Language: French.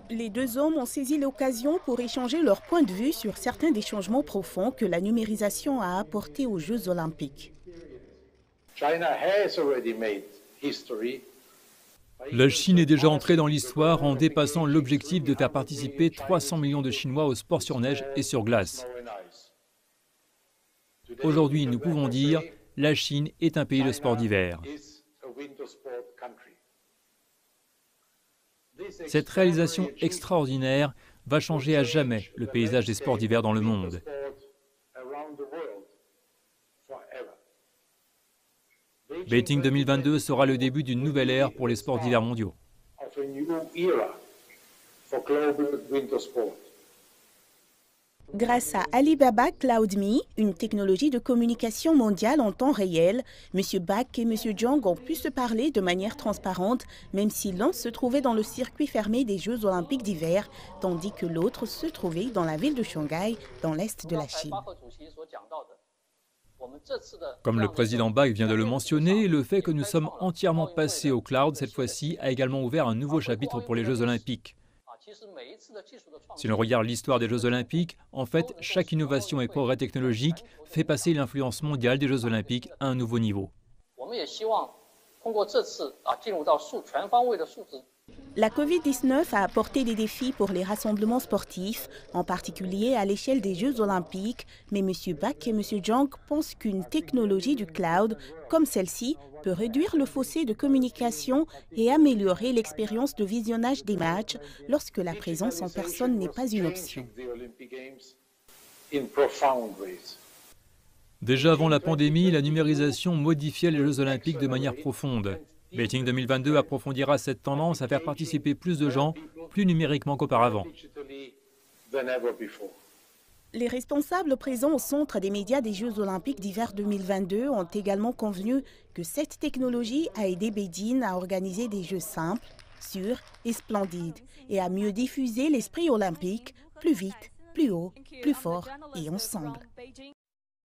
Les deux hommes ont saisi l'occasion pour échanger leur point de vue sur certains des changements profonds que la numérisation a apportés aux Jeux olympiques. La Chine est déjà entrée dans l'histoire en dépassant l'objectif de faire participer 300 millions de Chinois au sport sur neige et sur glace. Aujourd'hui, nous pouvons dire que la Chine est un pays de sport d'hiver. Cette réalisation extraordinaire va changer à jamais le paysage des sports d'hiver dans le monde. Beijing 2022 sera le début d'une nouvelle ère pour les sports d'hiver mondiaux. Grâce à Alibaba CloudMe, une technologie de communication mondiale en temps réel, M. Bak et M. Zhang ont pu se parler de manière transparente, même si l'un se trouvait dans le circuit fermé des Jeux olympiques d'hiver, tandis que l'autre se trouvait dans la ville de Shanghai, dans l'est de la Chine. Comme le président Bak vient de le mentionner, le fait que nous sommes entièrement passés au cloud cette fois-ci a également ouvert un nouveau chapitre pour les Jeux olympiques. Si l'on regarde l'histoire des Jeux olympiques, en fait, chaque innovation et progrès technologique fait passer l'influence mondiale des Jeux olympiques à un nouveau niveau. La Covid-19 a apporté des défis pour les rassemblements sportifs, en particulier à l'échelle des Jeux olympiques, mais M. Bak et M. Zhang pensent qu'une technologie du cloud, comme celle-ci, peut réduire le fossé de communication et améliorer l'expérience de visionnage des matchs lorsque la présence en personne n'est pas une option. Déjà avant la pandémie, la numérisation modifiait les Jeux olympiques de manière profonde. Beijing 2022 approfondira cette tendance à faire participer plus de gens, plus numériquement qu'auparavant. Les responsables présents au centre des médias des Jeux olympiques d'hiver 2022 ont également convenu que cette technologie a aidé Beijing à organiser des Jeux simples, sûrs et splendides et à mieux diffuser l'esprit olympique plus vite, plus haut, plus fort et ensemble.